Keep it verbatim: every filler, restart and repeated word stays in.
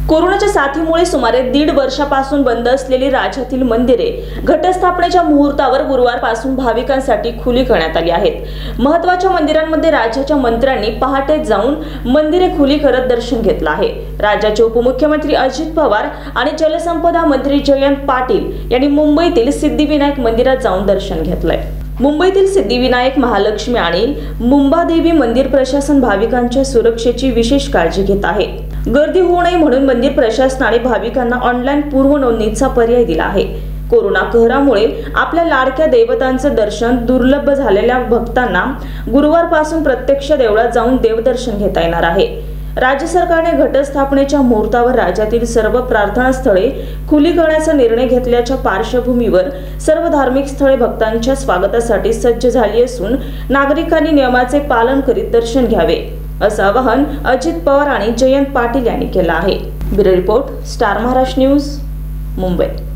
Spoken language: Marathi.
कोरोनाच्या साथीमुळे सुमारे दीड वर्षापासून बंद असलेली राज्यातील मंदिरे घटस्थापनेच्या मुहूर्तावर गुरुवारपासून भाविकांसाठी खुली करण्यात आली आहेत। महत्त्वाच्या मंदिरांमध्ये राज्याच्या मंत्र्यांनी पहाटे जाऊन मंदिरे खुली करत दर्शन घेतलं आहे। राज्याचे उपमुख्यमंत्री अजित पवार आणि जलसंपदा मंत्री जयंत पाटील यांनी मुंबईतील सिद्धिविनायक मंदिरात जाऊन दर्शन घेतलंय। मुंबईतील सिद्धिविनायक, महालक्ष्मी आणि मुंबादेवी मंदिर प्रशासन भाविकांच्या सुरक्षेची विशेष काळजी घेत आहे। गर्दी होऊ नये म्हणून मंदिर प्रशासनाने भाविकांना ऑनलाईन पूर्व नोंदणीचा पर्याय दिला आहे। कोरोना कहरामुळे आपल्या लाडक्या देवतांचं दर्शन दुर्लभ झालेल्या भक्तांना गुरुवारपासून प्रत्यक्ष देवळात जाऊन देवदर्शन घेता येणार आहे। राज्य सरकारने घटस्थापनेच्या मुहूर्तावर राज्यातील सर्व प्रार्थना स्थळे खुली करण्याचा निर्णय घेतल्याच्या पार्श्वभूमीवर सर्व धार्मिक स्थळे भक्तांच्या स्वागतासाठी सज्ज झाली असून नागरिकांनी नियमाचे पालन करीत दर्शन घ्यावे, असं आवाहन अजित पवार आणि जयंत पाटील यांनी केलं आहे। Bureau report, Star Maharashtra news, Mumbai.